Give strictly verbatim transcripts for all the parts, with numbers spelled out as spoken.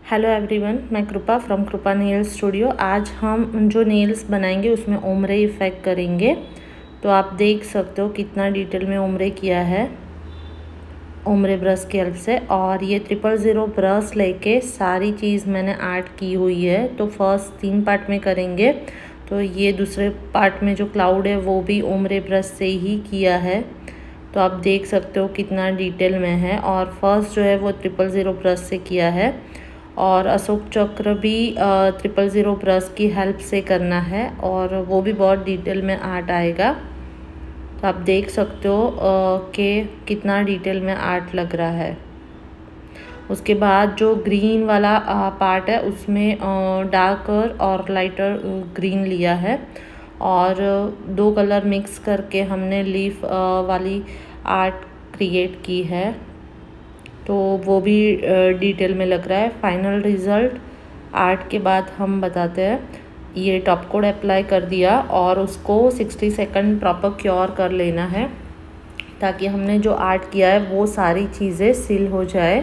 Hello everyone, मैं कृपा from कृपा नेल्स स्टूडियो। आज हम जो नेल्स बनाएंगे उसमें ओमरे इफ़ेक्ट करेंगे। तो आप देख सकते हो कितना डिटेल में ओमरे किया है ओमरे ब्रश की हेल्प से। और ये ट्रिपल ज़ीरो ब्रश लेके सारी चीज़ मैंने आर्ट की हुई है। तो फर्स्ट तीन पार्ट में करेंगे, तो ये दूसरे पार्ट में जो क्लाउड है वो भी ओमरे ब्रश से ही किया है। तो आप देख सकते हो कितना डिटेल में है। और फर्स्ट जो है वो ट्रिपल ज़ीरो ब्रश से किया है, और अशोक चक्र भी ट्रिपल ज़ीरो ब्रश की हेल्प से करना है, और वो भी बहुत डिटेल में आर्ट आएगा। तो आप देख सकते हो कि कितना डिटेल में आर्ट लग रहा है। उसके बाद जो ग्रीन वाला पार्ट है उसमें डार्कर और लाइटर ग्रीन लिया है, और दो कलर मिक्स करके हमने लीफ वाली आर्ट क्रिएट की है। तो वो भी डिटेल में लग रहा है। फाइनल रिज़ल्ट आर्ट के बाद हम बताते हैं। ये टॉप कोड अप्लाई कर दिया और उसको सिक्सटी सेकंड प्रॉपर क्योर कर लेना है, ताकि हमने जो आर्ट किया है वो सारी चीज़ें सील हो जाए।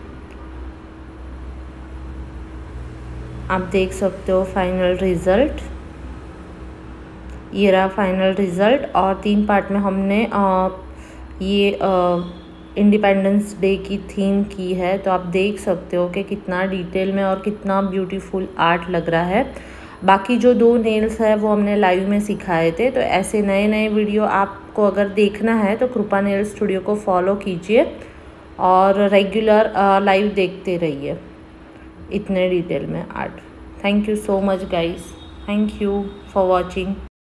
आप देख सकते हो फाइनल रिज़ल्ट, ये रहा फाइनल रिज़ल्ट। और तीन पार्ट में हमने आ, ये इंडिपेंडेंस डे की थीम की है। तो आप देख सकते हो कि कितना डिटेल में और कितना ब्यूटीफुल आर्ट लग रहा है। बाकी जो दो नेल्स है वो हमने लाइव में सिखाए थे। तो ऐसे नए नए वीडियो आपको अगर देखना है तो कृपा नेल्स स्टूडियो को फॉलो कीजिए और रेगुलर लाइव देखते रहिए इतने डिटेल में art. Thank you so much guys, thank you for watching.